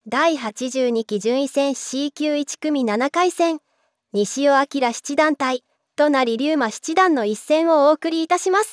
第82期順位戦 C 級1組7回戦、西尾明七段対都成竜馬七段の一戦をお送りいたします。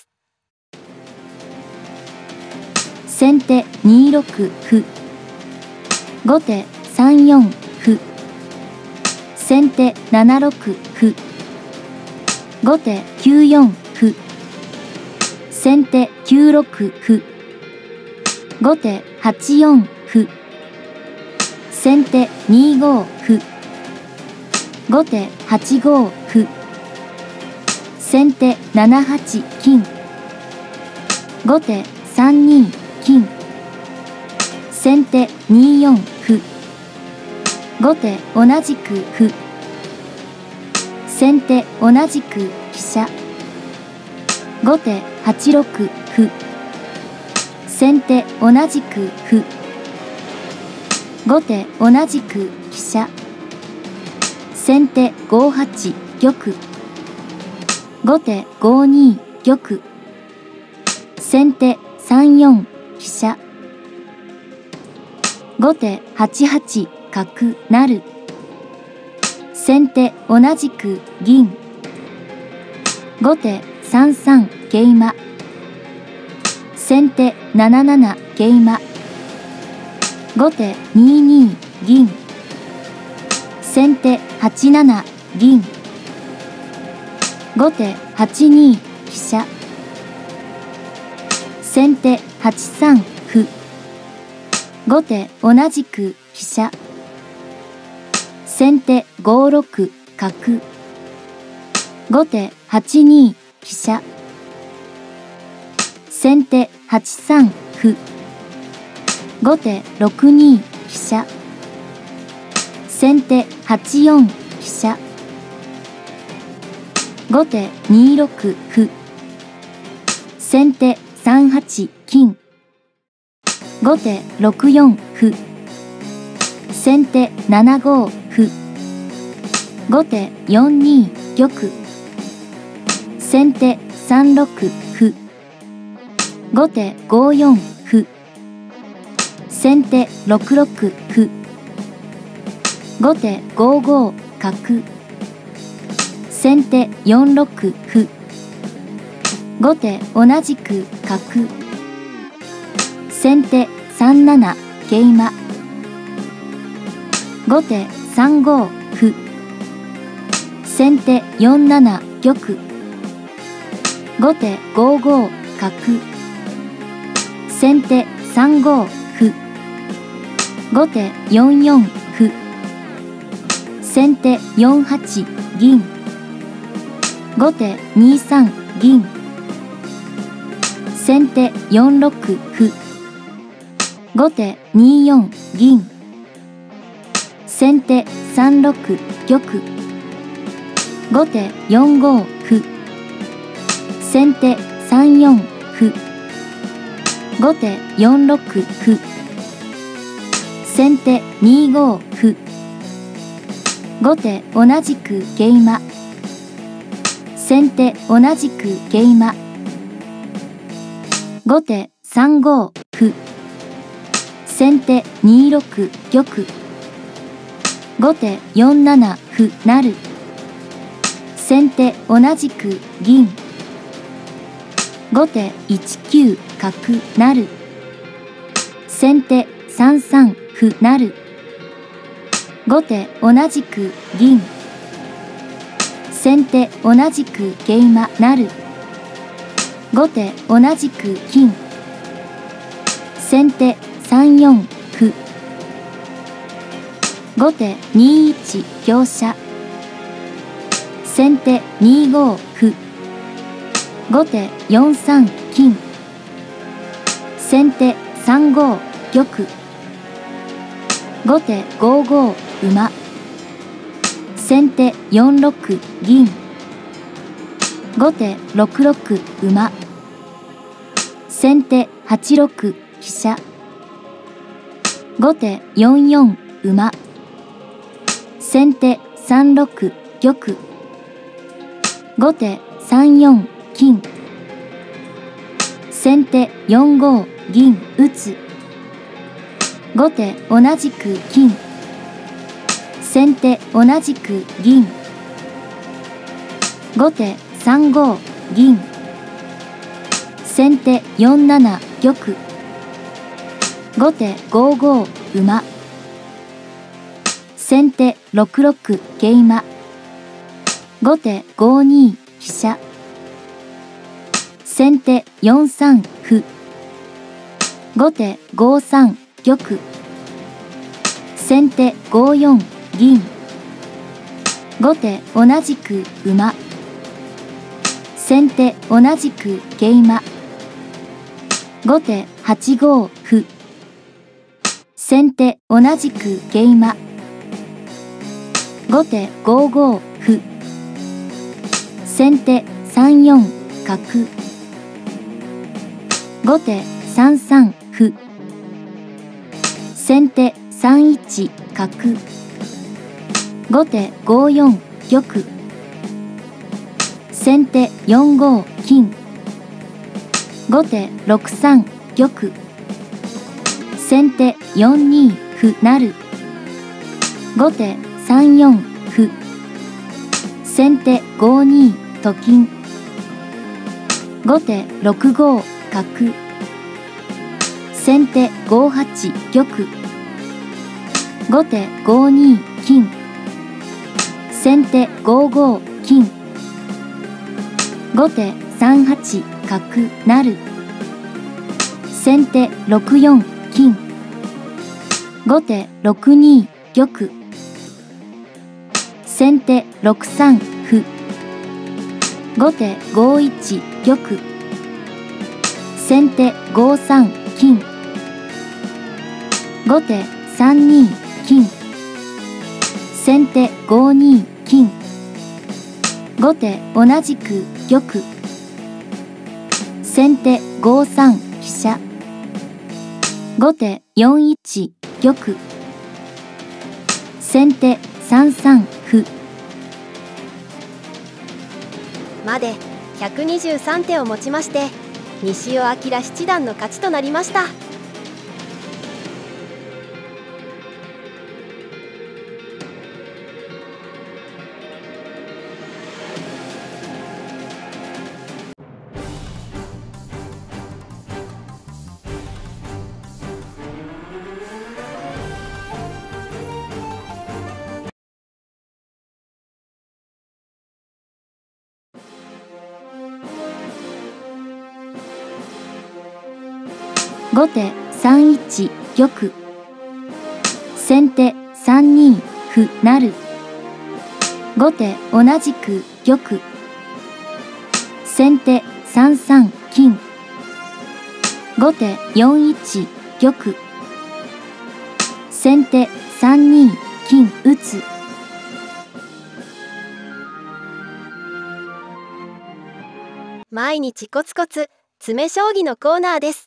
先手2六歩、後手3四歩、先手7六歩、後手9四歩、先手9六歩、後手8四歩、先手2五歩、後手8五歩、先手7八金、後手3二金、先手2四歩、後手同じく歩、先手同じく飛車、後手8六歩、先手同じく歩、後手同じく飛車、先手5八玉、後手5二玉、先手3四飛車、後手8八角成、先手同じく銀、後手3三桂馬、先手7七桂馬、後手2二銀、先手8七銀、後手8二飛車、先手8三歩、後手同じく飛車、先手5六角、後手8二飛車、先手8三歩、後手6二飛車、先手8四飛車、後手2六歩、先手3八金、後手6四歩、先手7五歩、後手4二玉、先手3六歩、後手5四歩、先手6六歩、後手5五角、先手4六歩、後手同じく角、先手3七桂馬、後手3五歩、先手4七玉、後手5五角、先手3五歩、後手4四歩、先手4八銀、後手2三銀、先手4六歩、後手2四銀、先手3六玉、後手4五歩、先手3四歩、後手4六歩、先手2五歩、後手同じく桂馬、先手同じく桂馬、後手3五歩、先手2六玉、後手4七歩成、先手同じく銀、後手1九角成、先手3三歩成、後手同じく銀、先手同じく桂馬成、後手同じく金、先手3四歩、後手2一香車、先手2五歩、後手4三金、先手3五玉、後手5五馬、先手4六銀、後手6六馬、先手8六飛車、後手4四馬、先手3六玉、後手3四金、先手4五銀打つ、 後手同じく金。先手同じく銀。後手3五銀。先手4七玉。後手5五馬。先手6六桂馬。後手5二飛車。先手4三歩。後手5三玉。先手5四銀。後手同じく馬。先手同じく桂馬。後手8五歩。先手同じく桂馬。後手5五歩。先手3四角。後手3三歩。先手3一角。後手5四玉。先手4五金。後手6三玉。先手4二歩成。後手3四歩。先手5二と金。後手6五角。先手5八玉。後手5二金。先手5五金。後手3八角成。先手6四金。後手6二玉。先手6三歩。後手5一玉。先手5三金。後手3二金。先手5二金。後手同じく玉。先手5三飛車。後手4一玉。先手3三歩。 まで123手をもちまして西尾明七段の勝ちとなりました。 後手3一玉。先手3二歩成。後手同じく玉。先手3三金。後手4一玉。先手3二金打つ。 毎日コツコツ詰将棋のコーナーです。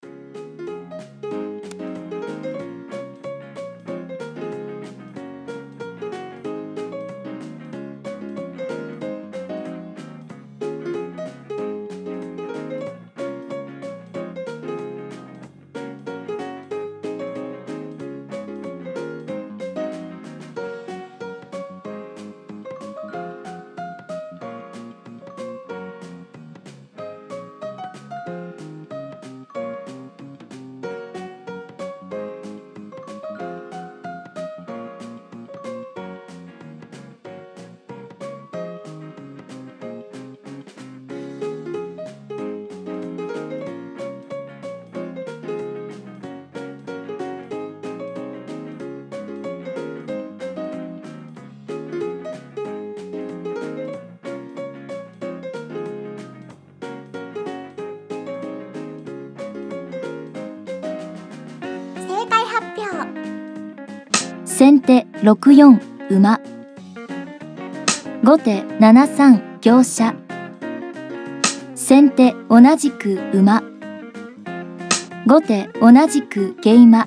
先手6四馬。後手7三香車。先手同じく馬。後手同じく桂馬。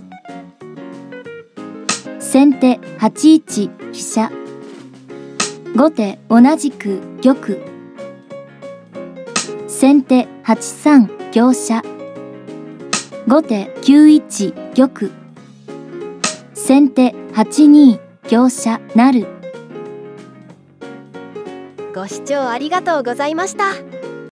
先手8一飛車。後手同じく玉。先手8三香車。後手9一玉。 先手8二香車成。 ご視聴ありがとうございました。